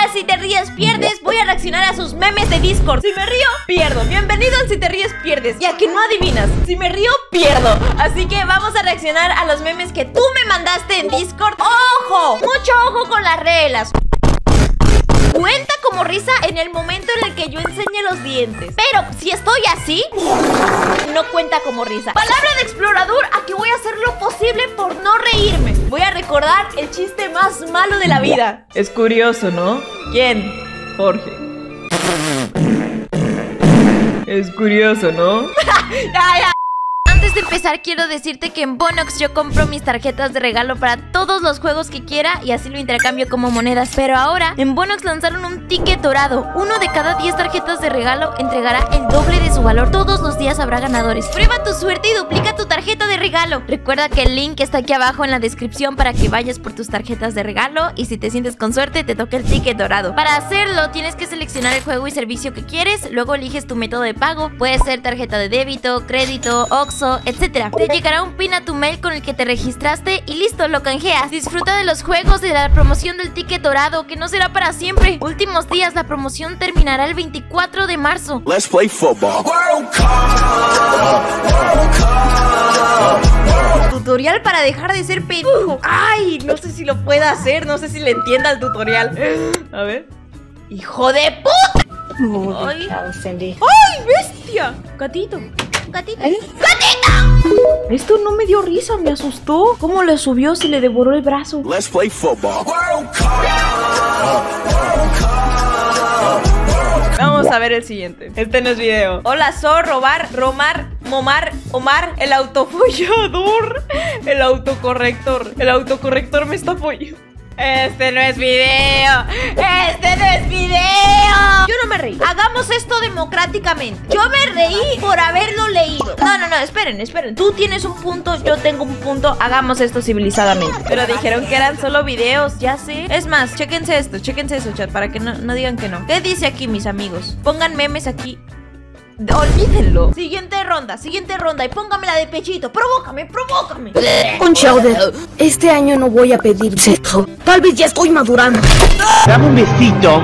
Si te ríes, pierdes. Voy a reaccionar a sus memes de Discord. Si me río, pierdo. Bienvenido al Si te ríes, pierdes. Ya que no adivinas, si me río, pierdo. Así que vamos a reaccionar a los memes que tú me mandaste en Discord. ¡Ojo! Mucho ojo con las reglas. Cuenta como risa en el momento en el que yo enseñe los dientes. Pero si estoy así, no cuenta como risa. Palabra de explorador, aquí voy a hacer lo posible por no reírme. Voy a recordar el chiste más malo de la vida. Es curioso, ¿no? ¿Quién? Jorge. Es curioso, ¿no? Ya. Antes de empezar quiero decirte que en Bonox yo compro mis tarjetas de regalo para todos los juegos que quiera y así lo intercambio como monedas. Pero ahora en Bonox lanzaron un ticket dorado. Uno de cada 10 tarjetas de regalo entregará el doble de su valor. Todos los días habrá ganadores. Prueba tu suerte y duplica tu tarjeta de regalo. Recuerda que el link está aquí abajo en la descripción para que vayas por tus tarjetas de regalo y si te sientes con suerte te toca el ticket dorado. Para hacerlo tienes que seleccionar el juego y servicio que quieres, luego eliges tu método de pago. Puede ser tarjeta de débito, crédito, Oxxo, etcétera. Te llegará un pin a tu mail con el que te registraste y listo, lo canjeas. Disfruta de los juegos de la promoción del ticket dorado, que no será para siempre. Últimos días, la promoción terminará el 24 de marzo. Let's play football. Tutorial para dejar de ser pendejo. Ay, no sé si lo pueda hacer, no sé si le entienda el tutorial. A ver. ¡Hijo de puta! ¡Ay! ¡Ay, bestia! Gatito. Gatito. ¡Gatito! Esto no me dio risa, me asustó. ¿Cómo le subió si le devoró el brazo? Let's play football. Vamos a ver el siguiente. Este no es video. Hola, robar, romar, momar, Omar, el autofollador. El autocorrector. El autocorrector me está apoyando. Este no es video. Este no es video. Yo no me reí. Hagamos esto democráticamente. Yo me reí por haberlo leído. No, esperen. Tú tienes un punto, yo tengo un punto. Hagamos esto civilizadamente. Pero dijeron que eran solo videos, ya sé. Es más, chéquense esto, chat, para que no digan que no. ¿Qué dice aquí, mis amigos? Pongan memes aquí. Olvídenlo. Siguiente ronda y póngamela de pechito. Provócame. Con Chowder, este año no voy a pedir sexo. Tal vez ya estoy madurando. Dame un besito.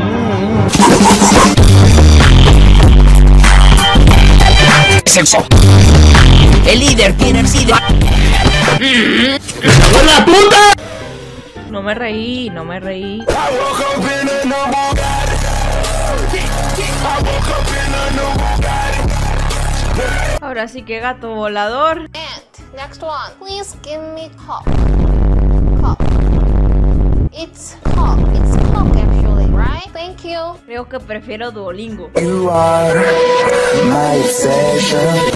Sexo. El líder tiene el SIDA. ¡La puta! No me reí. Ahora sí que gato volador. And next one, please give me cock. It's cock actually, right? Thank you. Creo que prefiero Duolingo. You are my obsession.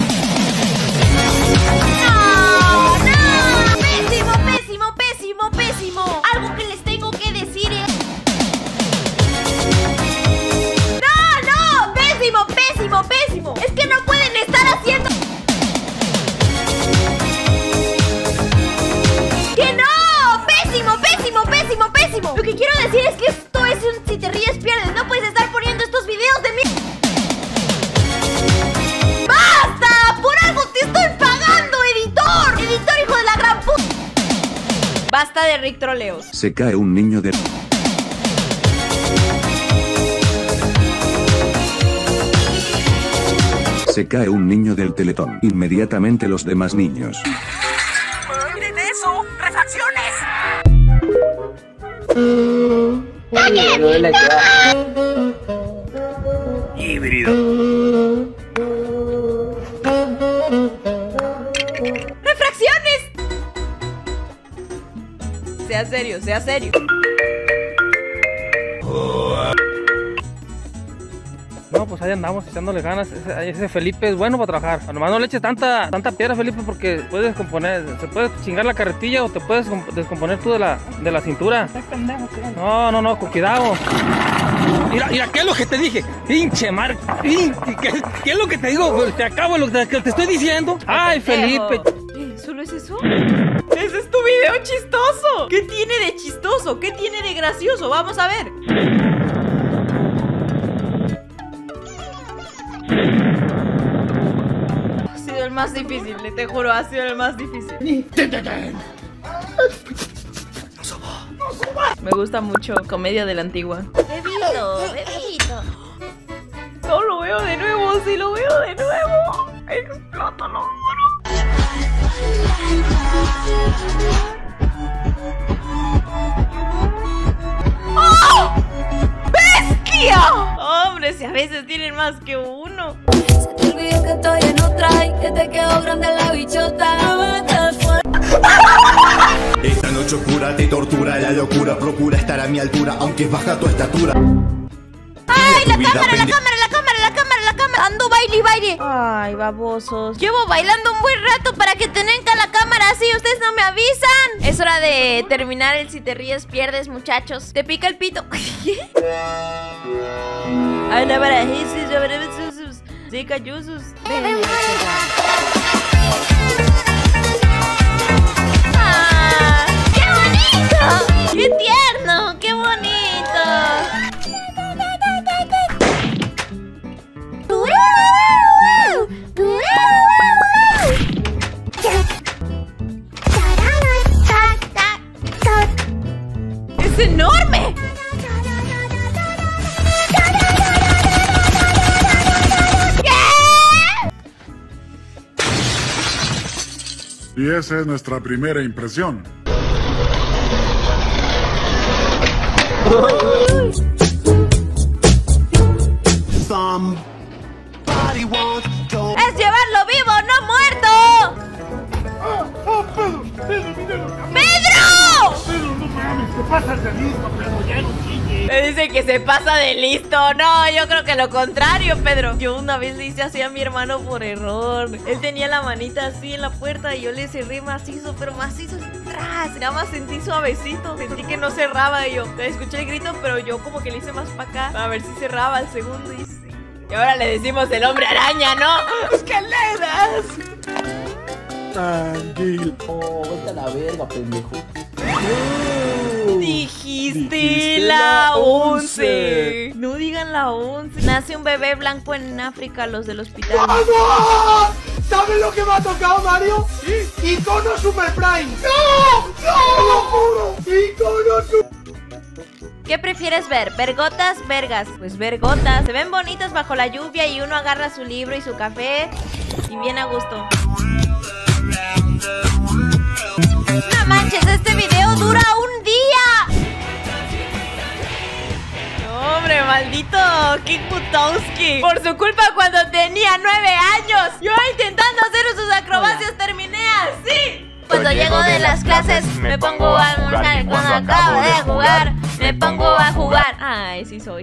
Pésimo. Algo que les tengo que decir es... No, pésimo. Es que no pueden estar haciendo... ¡Que no! ¡Pésimo! Lo que quiero decir es que esto es un si te ríes pierdes. No puedes estar poniendo estos videos de mí. ¡Basta! ¡Por algo te estoy pagando, editor! ¡Editor, hijo de la gran puta! Basta de Rick troleos. Se cae un niño de... Se cae un niño del Teletón. Inmediatamente los demás niños. ¡Miren eso! ¡Refacciones! Híbrido. ¡Refracciones! Sea serio. No, pues ahí andamos echándole ganas. Ese Felipe es bueno para trabajar. Nomás no le eches tanta piedra, Felipe, porque puedes descomponer. Se puede chingar la carretilla o te puedes descomponer tú de la cintura. No, con cuidado. Mira, ¿qué es lo que te dije? Pinche Marc. ¿Qué es lo que te digo? Pues te acabo lo que te estoy diciendo. Ay, Felipe. ¿Solo es eso? ¡Ese es tu video chistoso! ¿Qué tiene de chistoso? ¿Qué tiene de gracioso? Vamos a ver. Ha sido el más difícil, te juro, ha sido el más difícil. Me gusta mucho comedia de la antigua. Te dije bebito. No lo veo de nuevo, si lo veo de nuevo. Exploto, lo juro. ¡Oh! ¡Bestia! Hombre, si a veces tienen más que uno. Se te olvidó que estoy en otra y que te quedó grande la bichota. Esta noche oscura te tortura la locura. Procura estar a mi altura, aunque es baja tu estatura. ¡Ay, la cámara, la cámara, la cámara, la cámara, la cámara! ¡Ando baile y baile! ¡Ay, babosos! Llevo bailando un buen rato para que tengan la cámara así. Ustedes no me avisan. Es hora de terminar el si te ríes, pierdes, muchachos. Te pica el pito. Ay, la verdad, sí, cayusos. ¡Ah! ¡Qué bonito! ¡Qué tierno! ¡Qué bonito! ¡Es enorme! Y esa es nuestra primera impresión. ¡Es llevarlo vivo, no muerto! ¡Pedro! No mames, te pasas de listo, Pedro, ya no chilles. Me dice que se pasa de listo. No, yo creo que lo contrario, Pedro. Yo una vez le hice así a mi hermano por error. Él tenía la manita así en la puerta y yo le cerré macizo, pero macizo atrás. Nada más sentí suavecito. Sentí que no cerraba y yo escuché el grito, pero yo como que le hice más para acá a ver si cerraba al segundo y sí. Y ahora le decimos el hombre araña, ¿no? ¡Escaleras! Tranquilo. Vete a la verga, pendejo. Dijiste la 11. No digan la 11. Nace un bebé blanco en África, los del hospital. ¡Vamos! ¿Sabes lo que me ha tocado, Mario? Icono Super Prime. ¡No! ¡No! ¡Te lo juro! Icono Super. ¿Qué prefieres ver? ¿Vergotas? ¿Vergas? Pues vergotas. Se ven bonitas bajo la lluvia y uno agarra su libro y su café y bien a gusto. No manches, este video dura un día. No, hombre, maldito Kik Butowski. Por su culpa cuando tenía 9 años. Yo intentando hacer sus acrobacias terminé así. Cuando llego de las clases me pongo a almorzar. Cuando acabo de jugar me pongo a jugar. Ay, sí soy.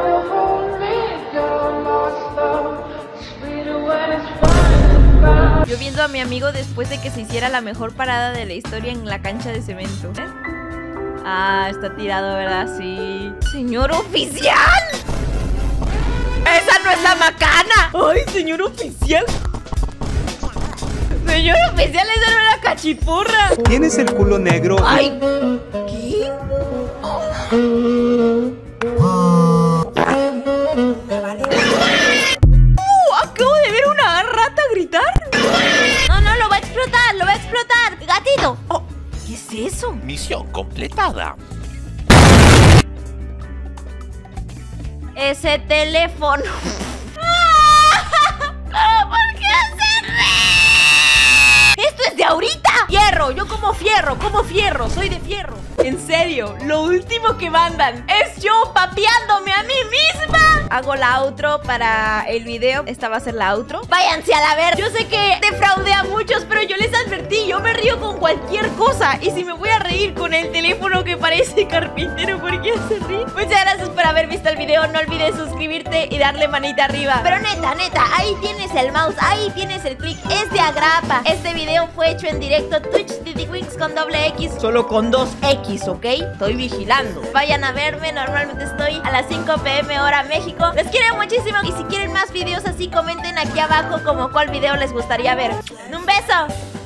Yo viendo a mi amigo después de que se hiciera la mejor parada de la historia en la cancha de cemento. Ah, está tirado, ¿verdad? Sí. ¡Señor oficial! ¡Esa no es la macana! ¡Ay, señor oficial! Señor oficial, esa no es la cachipurra. ¿Tienes el culo negro? ¡Ay! ¿Qué? Acabo de ver una rata gritar. No, no, lo va a explotar, lo va a explotar. ¡Gatito! Oh, ¿qué es eso? Misión completada. Ese teléfono. ¿Por qué hacer? ¡Esto es de ahorita! ¡Fierro! Yo como fierro, soy de fierro. En serio, lo último que mandan es yo papeándome a mí misma. Hago la outro para el video. Esta va a ser la outro. Váyanse a la ver. Yo sé que defraudé a muchos, pero yo les advertí. Yo me río con cualquier cosa. Y si me voy a reír con el teléfono que parece carpintero, ¿por qué se ríe? Muchas gracias por haber visto el video. No olvides suscribirte y darle manita arriba. Pero neta, ahí tienes el mouse, ahí tienes el clic. Es de agrapa. Este video fue hecho en directo Twitch TDWix con doble X. Solo con 2X, ¿ok? Estoy vigilando. Vayan a verme. Normalmente estoy a las 5 p.m. hora México. Les quiero muchísimo. Y si quieren más videos así, comenten aquí abajo como cuál video les gustaría ver. ¡Un beso!